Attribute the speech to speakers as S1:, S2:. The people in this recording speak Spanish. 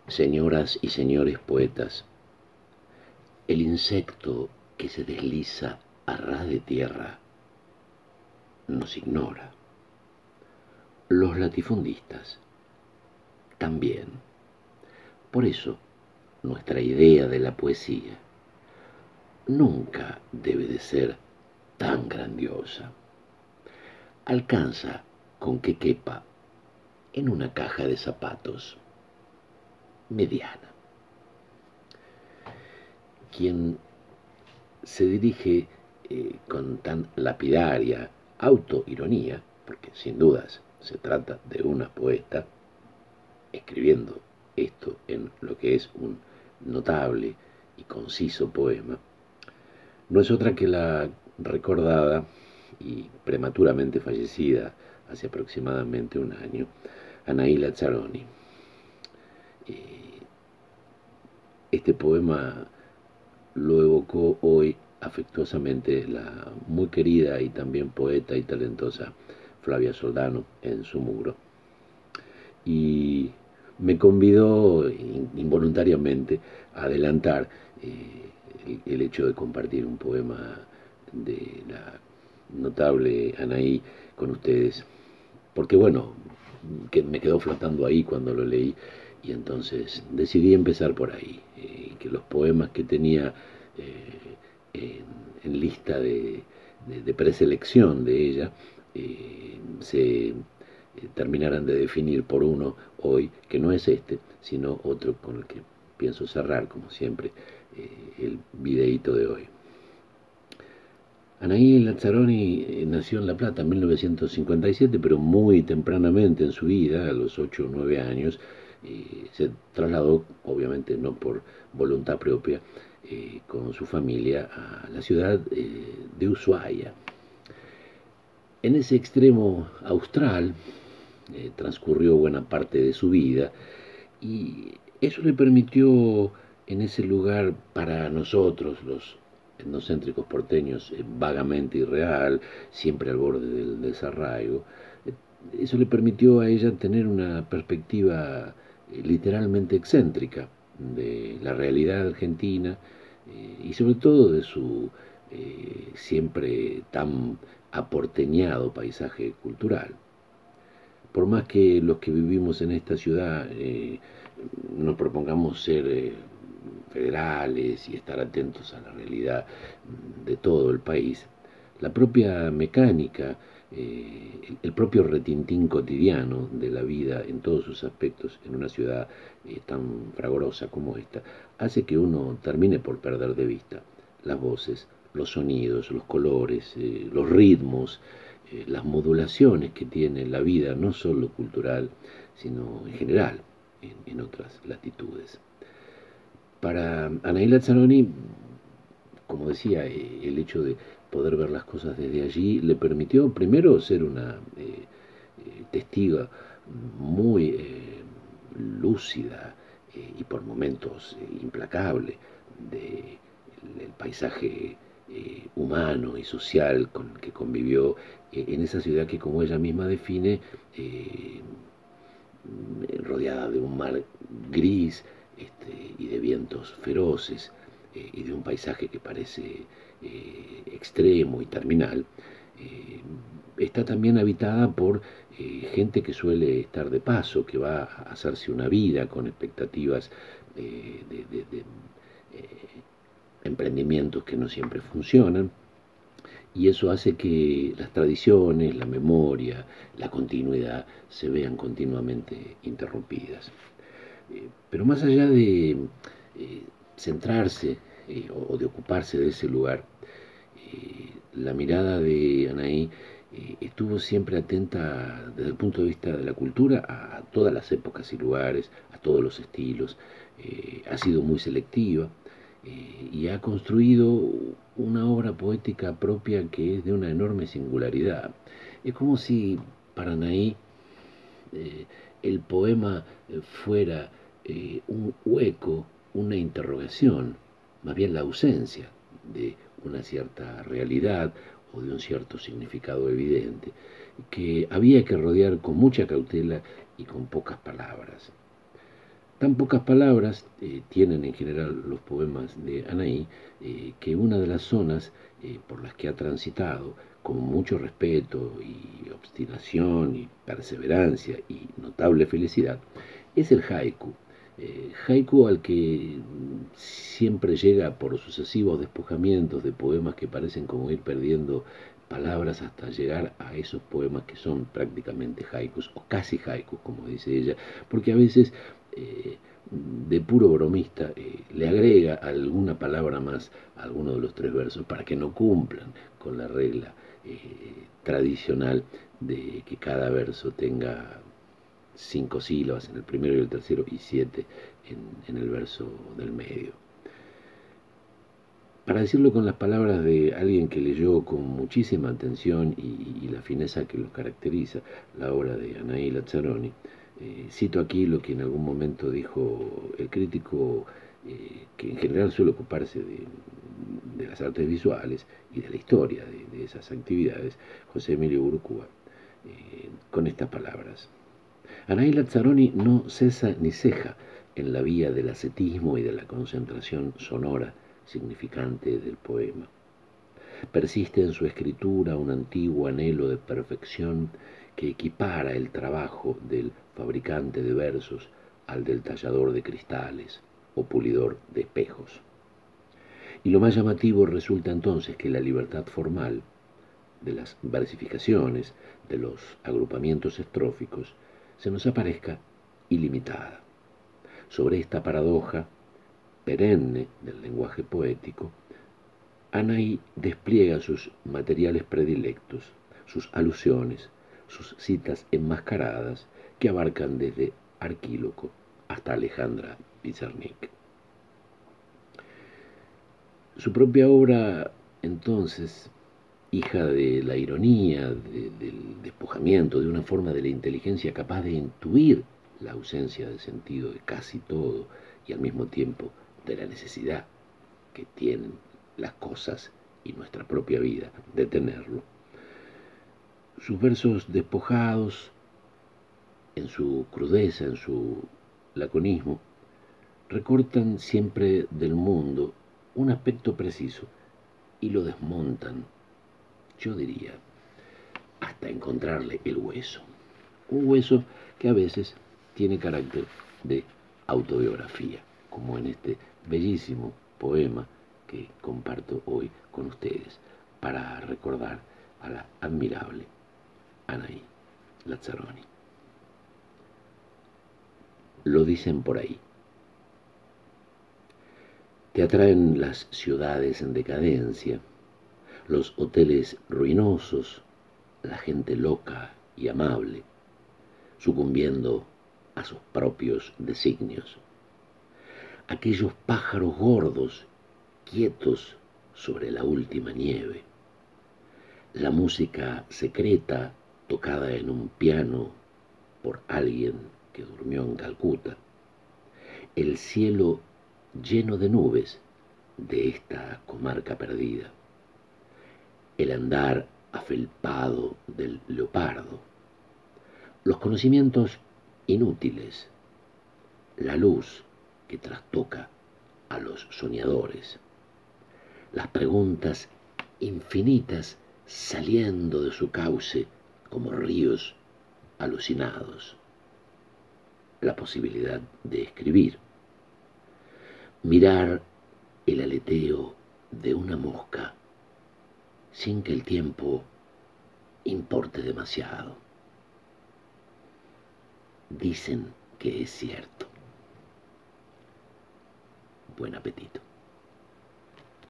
S1: Señoras y señores poetas, el insecto que se desliza a ras de tierra nos ignora. Los latifundistas también. Por eso, nuestra idea de la poesía nunca debe de ser tan grandiosa. Alcanza con que quepa en una caja de zapatos mediana. Quien se dirige con tan lapidaria autoironía, porque sin dudas se trata de una poeta, escribiendo esto en lo que es un notable y conciso poema, no es otra que la recordada y prematuramente fallecida hace aproximadamente un año, Anaí Lazzaroni. Este poema lo evocó hoy afectuosamente la muy querida y también poeta y talentosa Flavia Soldano en su muro. Y me convidó involuntariamente a adelantar el hecho de compartir un poema de la notable Anaí con ustedes, porque bueno, que me quedó flotando ahí cuando lo leí y entonces decidí empezar por ahí, que los poemas que tenía en lista de preselección de ella se terminaran de definir por uno hoy, que no es este, sino otro con el que pienso cerrar, como siempre, el videíto de hoy. Anaí Lazzaroni nació en La Plata en 1957, pero muy tempranamente en su vida, a los 8 o 9 años, se trasladó, obviamente no por voluntad propia, con su familia a la ciudad de Ushuaia. En ese extremo austral transcurrió buena parte de su vida y eso le permitió en ese lugar para nosotros, los etnocéntricos porteños, vagamente irreal, siempre al borde del desarraigo, eso le permitió a ella tener una perspectiva literalmente excéntrica de la realidad argentina y sobre todo de su siempre tan aporteñado paisaje cultural. Por más que los que vivimos en esta ciudad nos propongamos ser federales y estar atentos a la realidad de todo el país, la propia mecánica, el propio retintín cotidiano de la vida en todos sus aspectos en una ciudad tan fragorosa como esta, hace que uno termine por perder de vista las voces, los sonidos, los colores, los ritmos, las modulaciones que tiene la vida, no solo cultural, sino en general, en otras latitudes. Para Anaí Lazzaroni, como decía, el hecho de poder ver las cosas desde allí le permitió primero ser una testiga muy lúcida y por momentos implacable del paisaje humano y social con el que convivió en esa ciudad que, como ella misma define, rodeada de un mar gris y de vientos feroces y de un paisaje que parece extremo y terminal, está también habitada por gente que suele estar de paso, que va a hacerse una vida con expectativas de emprendimientos que no siempre funcionan, y eso hace que las tradiciones, la memoria, la continuidad se vean continuamente interrumpidas. Pero más allá de centrarse o de ocuparse de ese lugar, la mirada de Anaí estuvo siempre atenta desde el punto de vista de la cultura a todas las épocas y lugares, a todos los estilos, ha sido muy selectiva y ha construido una obra poética propia que es de una enorme singularidad. Es como si para Anaí el poema fuera un hueco, una interrogación, más bien la ausencia de una cierta realidad o de un cierto significado evidente, que había que rodear con mucha cautela y con pocas palabras. Tan pocas palabras tienen en general los poemas de Anaí, que una de las zonas por las que ha transitado con mucho respeto y obstinación y perseverancia y notable felicidad es el haiku. Haiku al que siempre llega por sucesivos despojamientos de poemas que parecen como ir perdiendo palabras hasta llegar a esos poemas que son prácticamente haikus o casi haikus, como dice ella, porque a veces de puro bromista le agrega alguna palabra más a alguno de los tres versos para que no cumplan con la regla tradicional de que cada verso tenga 5 sílabas en el primero y el tercero y 7 en el verso del medio. Para decirlo con las palabras de alguien que leyó con muchísima atención y la fineza que lo caracteriza la obra de Anaí Lazzaroni, cito aquí lo que en algún momento dijo el crítico que en general suele ocuparse de las artes visuales y de la historia de esas actividades, José Emilio Urcúa, con estas palabras. Anaí Lazzaroni no cesa ni ceja en la vía del ascetismo y de la concentración sonora significante del poema. Persiste en su escritura un antiguo anhelo de perfección que equipara el trabajo del fabricante de versos al del tallador de cristales o pulidor de espejos. Y lo más llamativo resulta entonces que la libertad formal de las versificaciones, de los agrupamientos estróficos, se nos aparezca ilimitada. Sobre esta paradoja perenne del lenguaje poético, Anaí despliega sus materiales predilectos, sus alusiones, sus citas enmascaradas que abarcan desde Arquíloco hasta Alejandra Pizarnik. Su propia obra, entonces, hija de la ironía, del despojamiento, de una forma de la inteligencia capaz de intuir la ausencia de sentido de casi todo y al mismo tiempo de la necesidad que tienen las cosas y nuestra propia vida de tenerlo. Sus versos despojados, en su crudeza, en su laconismo, recortan siempre del mundo un aspecto preciso y lo desmontan, yo diría, hasta encontrarle el hueso. Un hueso que a veces tiene carácter de autobiografía, como en este bellísimo poema que comparto hoy con ustedes para recordar a la admirable Anaí Lazzaroni. Lo dicen por ahí. Te atraen las ciudades en decadencia, los hoteles ruinosos, la gente loca y amable, sucumbiendo a sus propios designios. Aquellos pájaros gordos, quietos sobre la última nieve. La música secreta tocada en un piano por alguien que durmió en Calcuta. El cielo lleno de nubes de esta comarca perdida. El andar afelpado del leopardo. Los conocimientos inútiles. La luz que trastoca a los soñadores. Las preguntas infinitas saliendo de su cauce como ríos alucinados. La posibilidad de escribir. Mirar el aleteo de una mosca sin que el tiempo importe demasiado. Dicen que es cierto. Buen apetito.